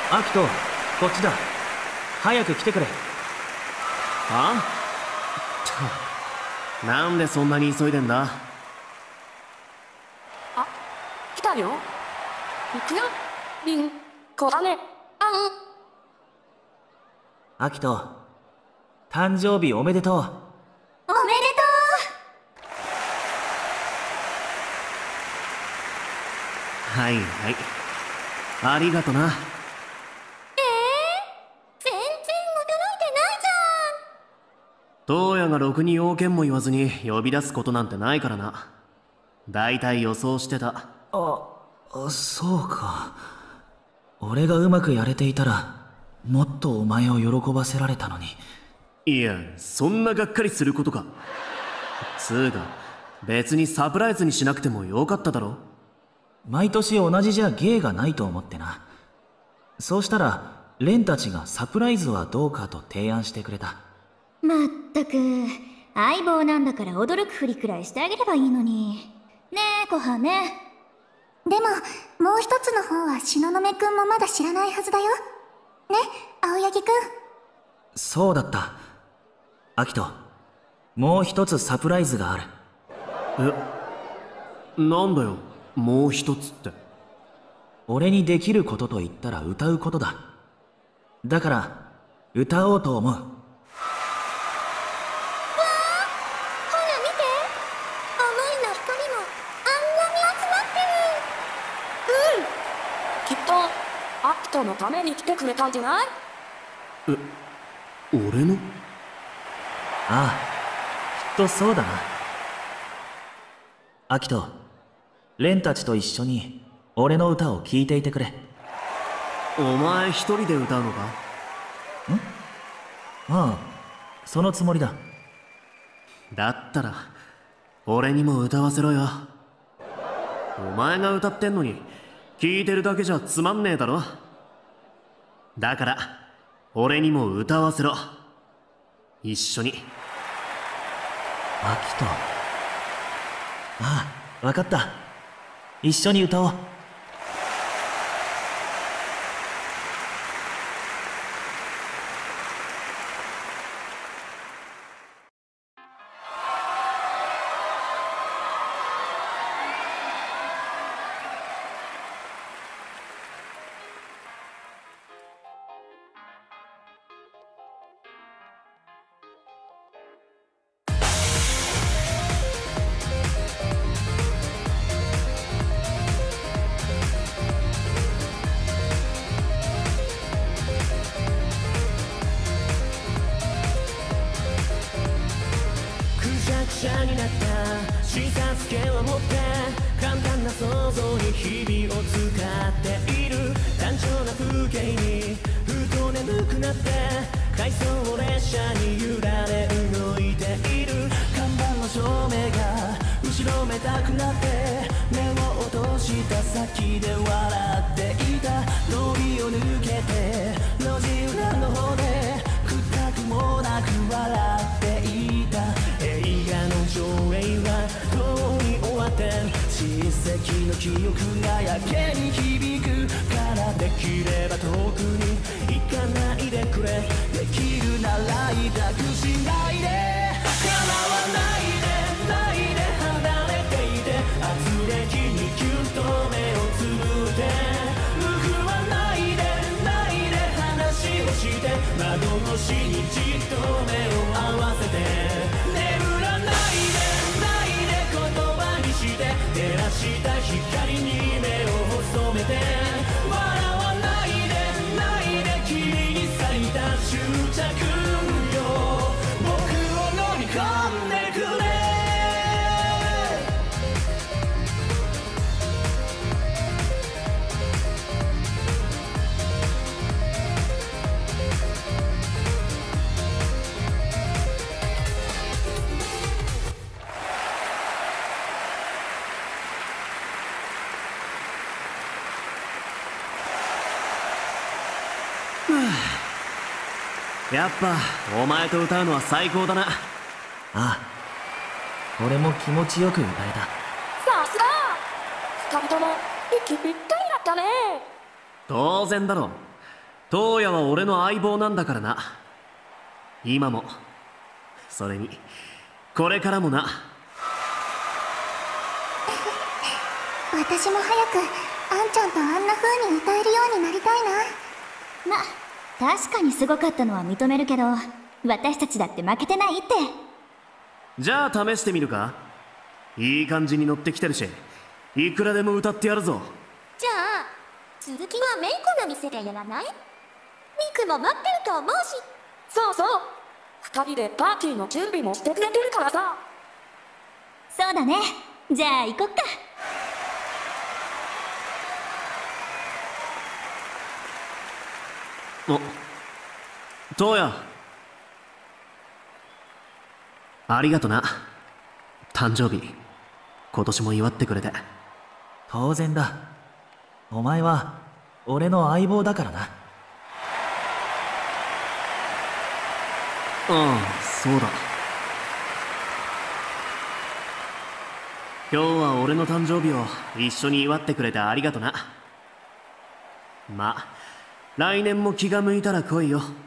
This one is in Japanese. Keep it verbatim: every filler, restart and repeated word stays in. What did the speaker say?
アキト、こっちだ。早く来てくれ。 ああなんでそんなに急いでんだ。 あ、来たよ。行くよ。リン、こだね。あん。アキト、誕生日おめでとう。 おめでとう。 はいはい、ありがとな。 えー、全然驚いてないじトウヤがろくに要件も言わずに呼び出すことなんてないからな。だいたい予想してた。 あ、あ、そうか。俺がうまくやれていたらもっとお前を喜ばせられたのに。 いや、そんながっかりすることか。つうか別にサプライズにしなくてもよかっただろ。 毎年同じじゃ芸がないと思ってな。そうしたらレンたちがサプライズはどうかと提案してくれた。 ゃん。まったく、相棒なんだから驚くふりくらいしてあげればいいのに。ねえ、コハメ。でも、もう一つの方は東雲くんもまだ知らないはずだよ。ね、青柳くん。 そうだった。アキト、もう一つサプライズがある。 え、なんだよもう一つって。 俺にできることと言ったら歌うことだ。だから歌おうと思う。わあ、ほら見て、思いの光もあんなに集まってる。 うん。きっとアキトのために来てくれたんじゃない？ え、俺の？ ああ、きっとそうだな。アキト、レンたちと一緒に俺の歌を聴いていてくれ。 お前一人で歌うのか？ん？ ああ、そのつもりだ。 だったら俺にも歌わせろよ。お前が歌ってんのに聞いてるだけじゃつまんねえだろ。だから俺にも歌わせろ、一緒に。 アキト。ああ、わかった。一緒に歌おう。 くしゃになった診察券を持って簡単な想像に日々を使っている。単調な風景にふと眠くなって回送列車に揺られ動いている。看板の照明が後ろめたくなって目を落とした先で笑っていた。通りを抜けて路地裏の方でくったくもなく笑っていた。映画の上映はとうに終わって叱責の記憶がやけに響くから、できれば遠くに行かないでくれ。できるなら痛くしないで、構わないでないで離れていて、圧力にキュッと目をつぶって僕はないでないで話をして窓越しにじっと目を合わせて、眠らないでないで言葉にして照らした光に目を細めて、笑わないでないで君に咲いた執着よ、僕を飲み込んでくれ。 やっぱお前と歌うのは最高だな。 ああ、俺も気持ちよく歌えた。 さすが二人とも息ぴったりだったね。 当然だろ。 トウヤは俺の相棒なんだからな。今も、それにこれからもな。 私も早くあんちゃんとあんな風に歌えるようになりたいな。ま、確かにすごかったのは認めるけど、私たちだって負けてないって。 じゃあ試してみるか。いい感じに乗ってきてるし、いくらでも歌ってやるぞ。 じゃあ続きはメイクの店でやらない？ミクも待ってると思うし。そうそう、二人でパーティーの準備もしてくれてるからさ。 そうだね。じゃあ行こっか。 お、トウヤ、ありがとな。誕生日今年も祝ってくれて。 当然だ。お前は俺の相棒だからな。 ああ、そうだ。今日は俺の誕生日を一緒に祝ってくれてありがとな。ま、来年も気が向いたら来いよ。